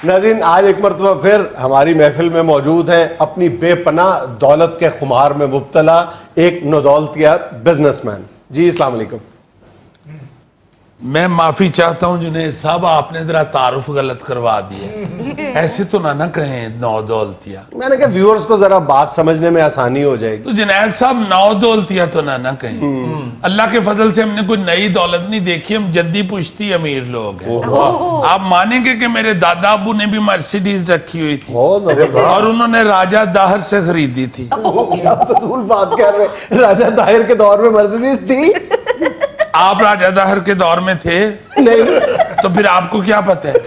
नाज़रीन, आज एक मरतबा फिर हमारी महफिल में मौजूद हैं अपनी बेपनाह दौलत के खुमार में मुब्तला एक नौदौलतिया बिजनेसमैन। जी अस्सलाम वालेकुम। मैं माफी चाहता हूं जुनैद साहब, आपने जरा तारुफ गलत करवा दिया। ऐसे तो ना कहें नौदौलतिया। मैंने कहा व्यूअर्स को जरा बात समझने में आसानी हो जाएगी। तो जुनैद साहब नौदौलतिया तो ना कहें। अल्लाह के फजल से हमने कोई नई दौलत नहीं देखी, हम जद्दी पुश्ती अमीर लोग हैं। आप मानेंगे कि मेरे दादा अबू ने भी मर्सिडीज रखी हुई थी और उन्होंने राजा दाहिर से खरीदी थी। क्या फजूल बात कर रहे, राजा दाहिर के दौर में मर्सिडीज थी? आप राजा दाहिर के दौर में थे? नहीं। तो फिर आपको क्या पता है?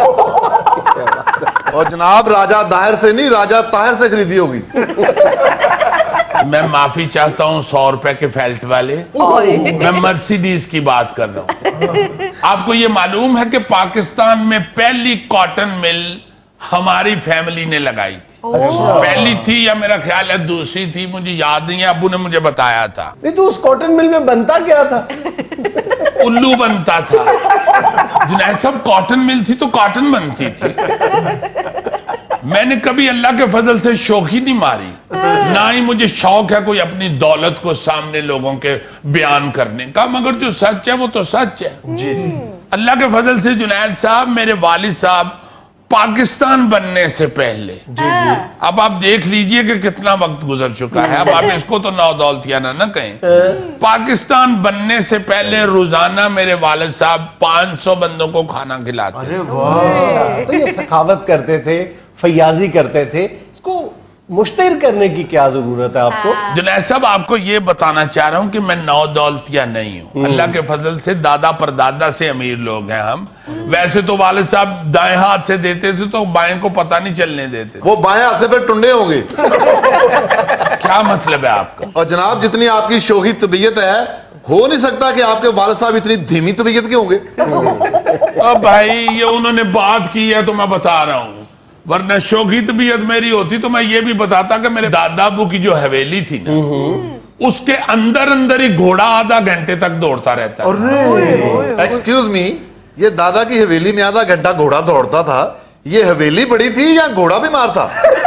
और जनाब राजा दाहिर से नहीं, राजा ताहिर से खरीदी होगी। मैं माफी चाहता हूं 100 रुपए के फेल्ट वाले, मैं मर्सिडीज की बात कर रहा हूं। आपको ये मालूम है कि पाकिस्तान में पहली कॉटन मिल हमारी फैमिली ने लगाई थी। पहली थी या मेरा ख्याल है दूसरी थी, मुझे याद नहीं है, अबू ने मुझे बताया था। नहीं तो उस कॉटन मिल में बनता क्या था? उल्लू बनता था। जुनैद साहब कॉटन मिल थी तो कॉटन बनती थी। मैंने कभी अल्लाह के फजल से शौक ही नहीं मारी, ना ही मुझे शौक है कोई अपनी दौलत को सामने लोगों के बयान करने का, मगर जो सच है वो तो सच है। जी अल्लाह के फजल से जुनैद साहब, मेरे वालिद साहब पाकिस्तान बनने से पहले, अब आप देख लीजिए कि कितना वक्त गुजर चुका है, अब आप इसको तो नौदौलतिया ना कहें। पाकिस्तान बनने से पहले रोजाना मेरे वालिद साहब 500 बंदों को खाना खिलाते थे। तो ये सखावत करते थे, फयाजी करते थे, इसको मुश्तहिर करने की क्या जरूरत है आपको? जुनैद साहब आपको ये बताना चाह रहा हूं कि मैं नौदौलतिया नहीं हूं। अल्लाह के फजल से दादा परदादा से अमीर लोग हैं हम। वैसे तो वालिद साहब दाएं हाथ से देते थे तो बाएं को पता नहीं चलने देते। वो बाएं हाथ से फिर टुंडे होंगे। क्या मतलब है आपका? और जनाब जितनी आपकी शोही तबीयत है, हो नहीं सकता कि आपके वालिद साहब इतनी धीमी तबीयत के होंगे। अब भाई ये उन्होंने बात की है तो मैं बता रहा हूं, वरना शौकी तबीयत मेरी होती तो मैं ये भी बताता कि मेरे दादा अबू की जो हवेली थी ना, उसके अंदर अंदर ही घोड़ा आधा घंटे तक दौड़ता रहता है। एक्सक्यूज मी, ये दादा की हवेली में आधा घंटा घोड़ा दौड़ता था, ये हवेली बड़ी थी या घोड़ा बीमार था?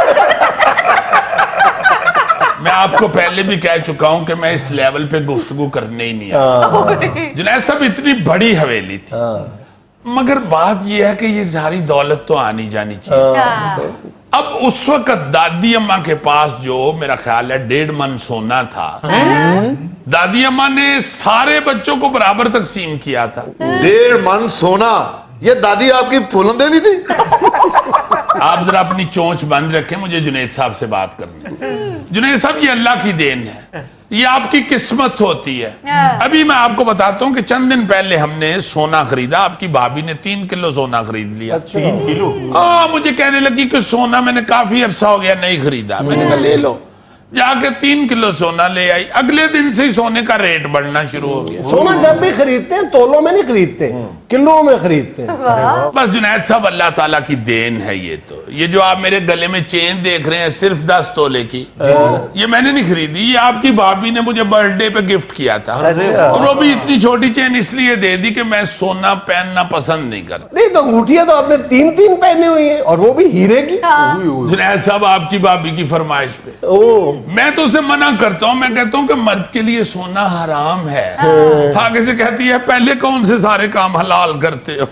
मैं आपको पहले भी कह चुका हूं कि मैं इस लेवल पे गुफ्तगू करने ही नहीं आया। जुनैद साहब इतनी बड़ी हवेली थी, मगर बात यह है कि ये सारी दौलत तो आनी जानी चाहिए। अब उस वक्त दादी अम्मा के पास जो मेरा ख्याल है 1.5 मन सोना था, दादी अम्मा ने सारे बच्चों को बराबर तकसीम किया था। 1.5 मन सोना? ये दादी आपकी फूलन देवी थी? आप जरा अपनी चोंच बंद रखें, मुझे जुनैद साहब से बात करनी है। जुनैद साहब ये अल्लाह की देन है, ये आपकी किस्मत होती है। अभी मैं आपको बताता हूं कि चंद दिन पहले हमने सोना खरीदा, आपकी भाभी ने 3 किलो सोना खरीद लिया। 3 किलो? मुझे कहने लगी कि सोना मैंने काफी अरसा हो गया नहीं खरीदा। मैंने कहा ले लो, जाके 3 किलो सोना ले आई। अगले दिन से ही सोने का रेट बढ़ना शुरू हो गया। सोना जब भी खरीदते हैं तोलों में नहीं खरीदते, किलो में खरीदते हैं। बस जुनैद साहब अल्लाह ताला की देन है ये जो आप मेरे गले में चेन देख रहे हैं सिर्फ 10 तोले की, ये मैंने नहीं खरीदी, ये आपकी भाभी ने मुझे बर्थडे पे गिफ्ट किया था। और वो भी इतनी छोटी चेन इसलिए दे दी कि मैं सोना पहनना पसंद नहीं करता। नहीं तो अंगूठियां तो आपने 3 पहनी हुई है, और वो भी हीरे की। जुनैद साहब आपकी भाभी की फरमाइश पे मैं तो उसे मना करता हूं, मैं कहता हूं कि मर्द के लिए सोना हराम है। आगे से कहती है पहले कौन से सारे काम हलाल करते हो।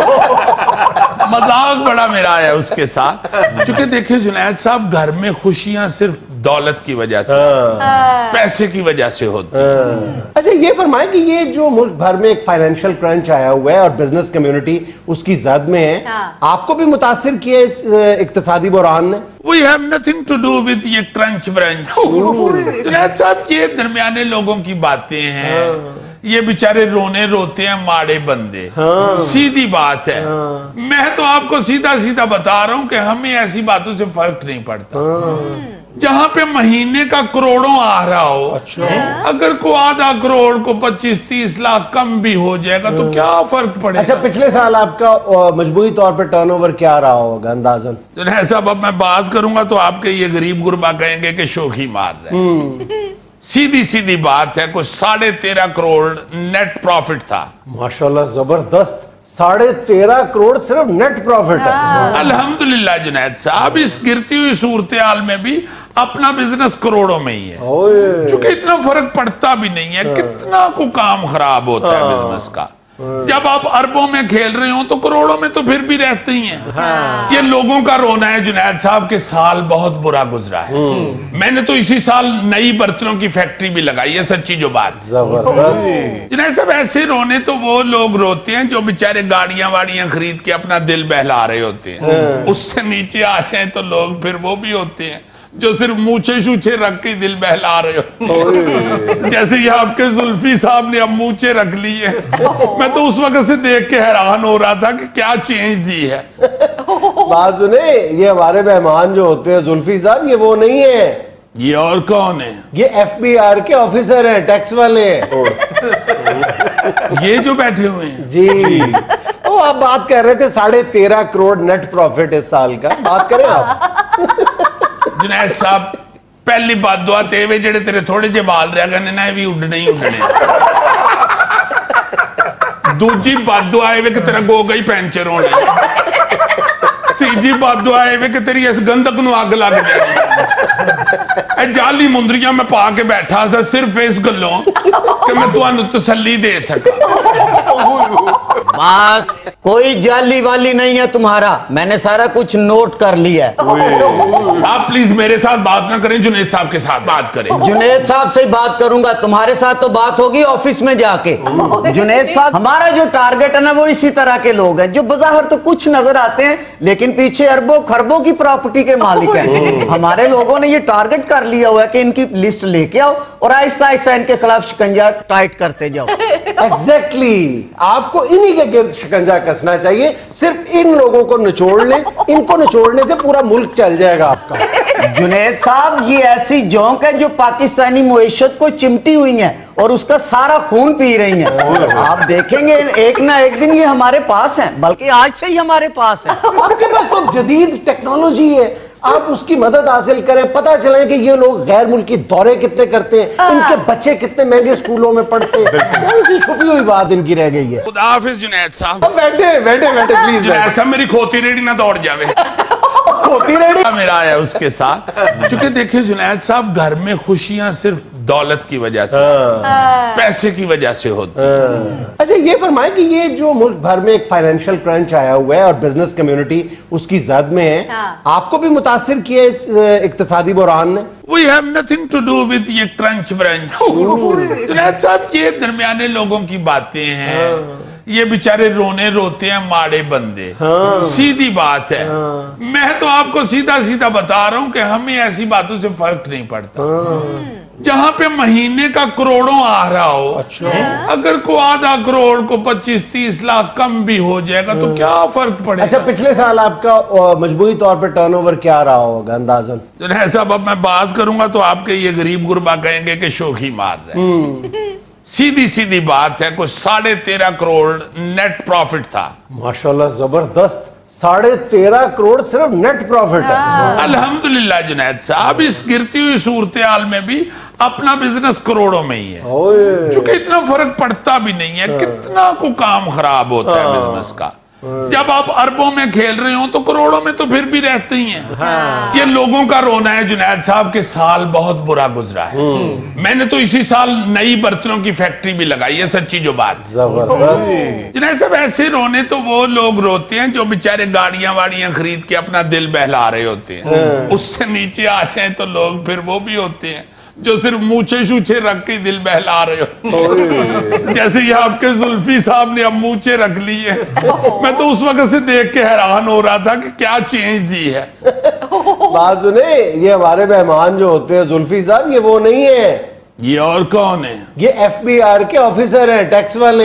मजाक बड़ा मेरा है उसके साथ, क्योंकि देखिए जुनैद साहब घर में खुशियां सिर्फ दौलत की वजह से, पैसे की वजह से होती है। अच्छा ये फरमाए कि ये जो मुल्क भर में एक फाइनेंशियल क्रंच आया हुआ है और बिजनेस कम्युनिटी उसकी जद में है, आपको भी मुतासिर किया इस इक्तिसादी बुरहान ने? We have nothing to do with ये क्रंच ब्रंच। जुनैद साहब ये दरमियाने लोगों की बातें हैं, ये बेचारे रोने रोते हैं माड़े बंदे। सीधी बात है। मैं तो आपको सीधा सीधा बता रहा हूं कि हमें ऐसी बातों से फर्क नहीं पड़ता। जहां पे महीने का करोड़ों आ रहा हो, अगर को आधा करोड़ को 25-30 लाख कम भी हो जाएगा तो क्या फर्क पड़ेगा? अच्छा पिछले साल आपका मजबूरी तौर पर टर्नओवर क्या रहा होगा अंदाजन? ऐसा अब मैं बात करूंगा तो आपके ये गरीब गुरबा कहेंगे कि शोखी मार रहे हैं। सीधी सीधी बात है, कुछ 13.5 करोड़ नेट प्रॉफिट था। माशाल्लाह जबरदस्त। 13.5 करोड़ सिर्फ नेट प्रॉफिट है। अल्हम्दुलिल्लाह जुनैद साहब, इस गिरती हुई सूरत हाल में भी अपना बिजनेस करोड़ों में ही है, क्योंकि इतना फर्क पड़ता भी नहीं है। कितना को काम खराब होता है बिजनेस का। जब आप अरबों में खेल रहे हो तो करोड़ों में तो फिर भी रहते ही हैं। ये लोगों का रोना है जुनैद साहब के साल बहुत बुरा गुजरा है। मैंने तो इसी साल नई बर्तनों की फैक्ट्री भी लगाई है, सच्ची जो बात। जुनैद साहब, ऐसे रोने तो वो लोग रोते हैं जो बेचारे गाड़ियां वाड़ियां खरीद के अपना दिल बहला रहे होते हैं। उससे नीचे आ जाए तो लोग फिर वो भी होते हैं जो सिर्फ मूछे शूछे रख के दिल बहला रहे हो। जैसे ये आपके जुल्फी साहब ने अब मूछे रख ली है। मैं तो उस वक्त से देख के हैरान हो रहा था कि क्या चेंज दी है। बात सुने, ये हमारे मेहमान जो होते हैं जुल्फी साहब, ये वो नहीं है। ये और कौन है? ये FBR के ऑफिसर हैं, टैक्स वाले। ये जो बैठे हुए हैं जी। तो आप बात कर रहे थे 13.5 करोड़ नेट प्रॉफिट इस साल का, बात करें आप। जुनैद साहब, पहली बात दुआ तेवे जेड़े तेरे थोड़े जे बाल रह गए ना, भी उड़ने ही उड़ने। दूजी बात दुआ है कि तेरा गोगा ही पैंचर होने। तीजी बात दुआ है कि तेरी इस गंधक नूं अग लग जाए। जाली मुंदरियां मैं पा के बैठा सा सिर्फ इस गलों कि मैं तुहानू तसल्ली दे सका। बस कोई जाली वाली नहीं है तुम्हारा, मैंने सारा कुछ नोट कर लिया है। आप प्लीज मेरे साथ बात ना करें, जुनैद साहब के साथ बात करें। जुनैद साहब से बात करूंगा, तुम्हारे साथ तो बात होगी ऑफिस में जाके। जुनैद साहब, हमारा जो टारगेट है ना वो इसी तरह के लोग हैं जो बाहर तो कुछ नजर आते हैं लेकिन पीछे अरबों खरबों की प्रॉपर्टी के मालिक हैं। हमारे लोगों ने ये टारगेट कर लिया हुआ है कि इनकी लिस्ट लेके आओ और आहिस्ता आहिस्ता इनके खिलाफ शिकंजा टाइट करते जाओ। एग्जैक्टली, आपको इन्हीं के गिर्द शिकंजा कसना चाहिए। सिर्फ इन लोगों को निचोड़ लें, इनको निचोड़ने से पूरा मुल्क चल जाएगा आपका। जुनैद साहब, ये ऐसी जोंक है जो पाकिस्तानी मुईशत को चिमटी हुई है और उसका सारा खून पी रही हैं। आप देखेंगे एक ना एक दिन ये हमारे पास हैं, बल्कि आज से ही हमारे पास है। आपके पास तो जदीद टेक्नोलॉजी है, आप उसकी मदद हासिल करें। पता चले कि ये लोग गैर मुल्की दौरे कितने करते हैं, इनके बच्चे कितने महंगे स्कूलों में पढ़ते हैं। कौन सी छुपी हुई बात इनकी रह गई है। खुदा हाफिज जुनैद साहब। बैठे बैठे बैठे प्लीज। जुनैद साहब, मेरी खोती रेडी ना दौड़ जावे। खोती रेडी मेरा आया उसके साथ। क्योंकि देखिए जुनैद साहब, घर में खुशियां सिर्फ दौलत की वजह से, पैसे की वजह से होती है। अच्छा, ये फरमाए कि ये जो मुल्क भर में एक फाइनेंशियल क्रंच आया हुआ है और बिजनेस कम्युनिटी उसकी जद में है, आपको भी मुतासिर किया इस इक्तिसादी बुरहान ने? We have nothing to do with ये क्रंच ब्रंच। जुनैद साहब, ये दरमियाने लोगों की बातें हैं। ये बेचारे रोने रोते हैं माड़े बंदे। सीधी बात है। मैं तो आपको सीधा सीधा बता रहा हूं कि हमें ऐसी बातों से फर्क नहीं पड़ता। जहां पे महीने का करोड़ों आ रहा हो, अगर को आधा करोड़ को 25-30 लाख कम भी हो जाएगा तो क्या फर्क पड़ेगा। अच्छा, पिछले साल आपका मजबूरी तौर पे टर्नओवर क्या रहा होगा अंदाजन? जुनैद साहब, अब मैं बात करूंगा तो आपके ये गरीब गुरबा कहेंगे कि शोखी मार रहे। सीधी सीधी बात है, कुछ 13.5 करोड़ नेट प्रॉफिट था। माशाल्लाह, जबरदस्त। 13.5 करोड़ सिर्फ नेट प्रॉफिट है। अल्हम्दुलिल्लाह जुनैद साहब, इस गिरती हुई सूरत हाल में भी अपना बिजनेस करोड़ों में ही है, क्योंकि इतना फर्क पड़ता भी नहीं है। कितना को काम खराब होता है बिजनेस का। जब आप अरबों में खेल रहे हो तो करोड़ों में तो फिर भी रहते ही हैं। ये लोगों का रोना है जुनैद साहब के साल बहुत बुरा गुजरा है। मैंने तो इसी साल नई बर्तनों की फैक्ट्री भी लगाई है, सच्ची जो बात। जुनैद साहब, ऐसे रोने तो वो लोग रोते हैं जो बेचारे गाड़ियां वाड़ियां खरीद के अपना दिल बहला रहे होते हैं। उससे नीचे आ जाए तो लोग फिर वो भी होते हैं जो सिर्फ मूछे शूछे रख के दिल बहला रहे हो। जैसे ये आपके जुल्फी साहब ने अब मूछे रख ली है। मैं तो उस वक्त से देख के हैरान हो रहा था कि क्या चेंज दी है। बात सुने, ये हमारे मेहमान जो होते हैं जुल्फी साहब, ये वो नहीं है। ये और कौन है? ये FBR के ऑफिसर हैं, टैक्स वाले।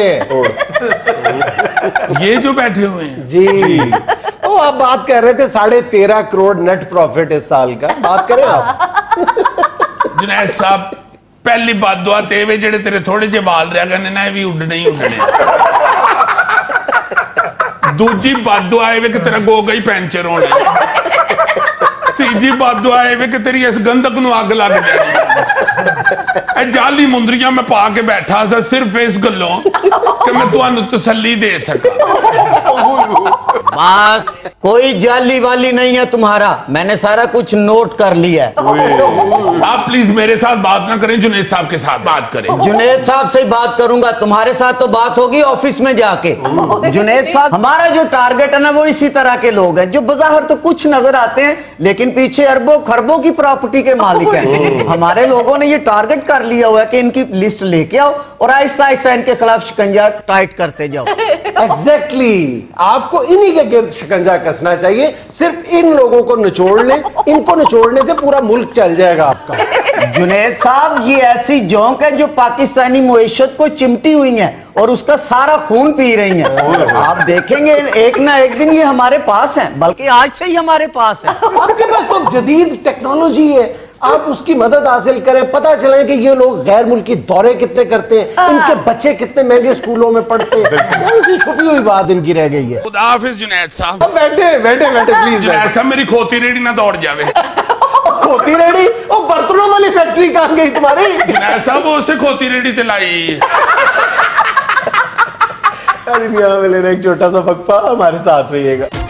ये जो बैठे हुए हैं जी। तो आप बात कर रहे थे 13.5 करोड़ नेट प्रॉफिट इस साल का, बात करें आप। जुनैद साहब, पहली बात दुआ तेवे जेड़े तेरे थोड़े जे बाल रह गए ना, भी उड़ने ही उड़ने। दूजी बात दुआ है कि तेरा गोगा ही पैंचर होने। तीजी बात दुआ है कि तेरी इस गंधक नूं अग लग जाए। जाली मुंदरियां में पा के बैठा सा सिर्फ इस गलों कि मैं तुहानू तसल्ली दे सका। बस कोई जाली वाली नहीं है तुम्हारा, मैंने सारा कुछ नोट कर लिया है। आप प्लीज मेरे साथ बात ना करें, जुनेद साहब के साथ बात करें। जुनेद साहब से बात करूंगा, तुम्हारे साथ तो बात होगी ऑफिस में जाके। जुनेद साहब, हमारा जो टारगेट है ना वो इसी तरह के लोग हैं जो बाहर तो कुछ नजर आते हैं लेकिन पीछे अरबों खरबों की प्रॉपर्टी के मालिक हैं। हमारे लोगों ने ये टारगेट कर लिया हुआ है कि इनकी लिस्ट लेके आओ और आहिस्ता आहिस्ता इनके खिलाफ शिकंजा टाइट करते जाओ। एग्जैक्टली आपको इन्हीं के गिर्द शिकंजा कसना चाहिए। सिर्फ इन लोगों को निचोड़ लें, इनको निचोड़ने से पूरा मुल्क चल जाएगा आपका। जुनेद साहब, ये ऐसी जोंक है जो पाकिस्तानी मुईशत को चिमटी हुई है और उसका सारा खून पी रही हैं। आप देखेंगे एक ना एक दिन ये हमारे पास है, बल्कि आज से ही हमारे पास है। आपके पास तो जदीद टेक्नोलॉजी है, आप उसकी मदद हासिल करें। पता चले कि ये लोग गैर मुल्की दौरे कितने करते हैं, इनके बच्चे कितने महंगे स्कूलों में पढ़ते हैं। कौन सी छुपी हुई बात इनकी रह गई है। खुदा हाफिज जुनैद साहब। बैठे बैठे बैठे प्लीज। जुनैद साहब मेरी खोती रेडी ना दौड़ जावे। खोती रेडी? वो बर्तनों वाली फैक्ट्री कहाँ गई तुम्हारी? जुनैद साहब वो उसे खोती रेडी से लाई। अरे यहाँ में लेना एक छोटा सा फकपा, हमारे साथ रहिएगा।